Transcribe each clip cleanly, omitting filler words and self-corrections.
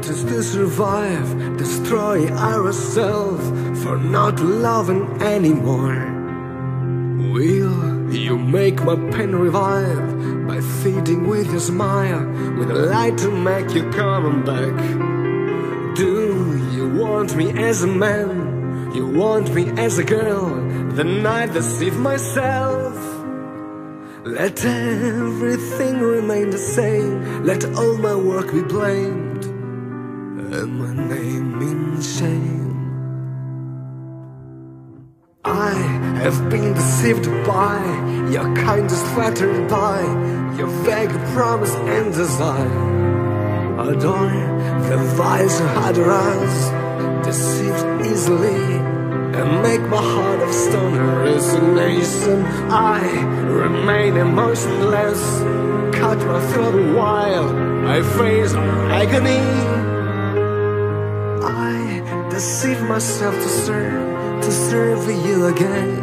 is to survive, destroy ourselves for not loving anymore. Will you make my pain revive by feeding with your smile, with a light to make you come back? Do you want me as a man? You want me as a girl? Then I deceive myself. Let everything remain the same, let all my work be blamed, and my name in shame. I have been deceived by your kindness, flattered by your vague promise and desire. Adore the vice of utterance, deceived easily, and make my heart of stone a resignation. I remain emotionless, cut my throat while I face agony. I deceive myself to serve you again.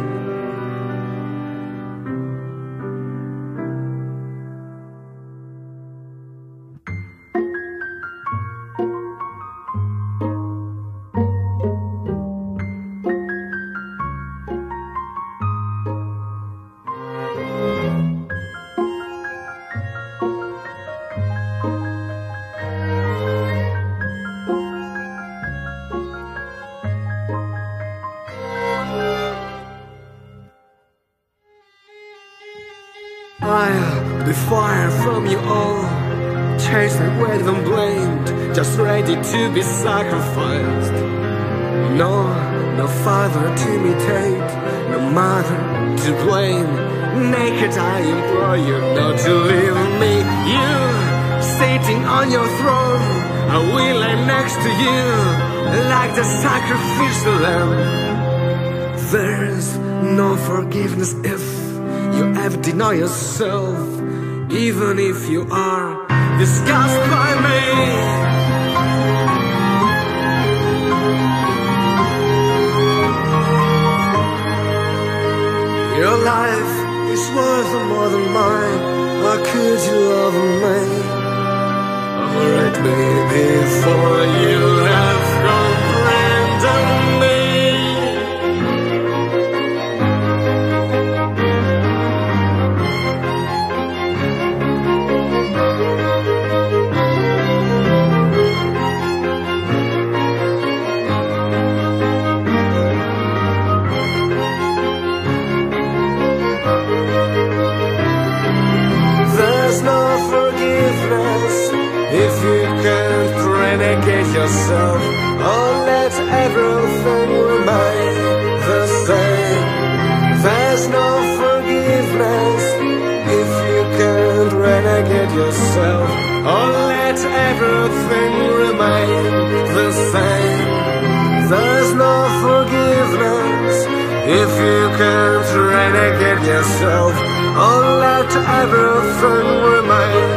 I'll be far from you all, chased away and blamed, just ready to be sacrificed. No father to imitate, no mother to blame. Naked I implore you not to leave me. You, sitting on your throne, I will lay next to you, like the sacrificial lamb. There's no forgiveness if you ever deny yourself, even if you are disgusted by me. Your life is worth more than mine. How could you love me? Alright, baby, before you have comprehended me. If you can't renegade yourself, or let everything remain the same. There's no forgiveness if you can't renegade yourself, or let everything remain the same. There's no forgiveness if you can't renegade yourself, or let everything remain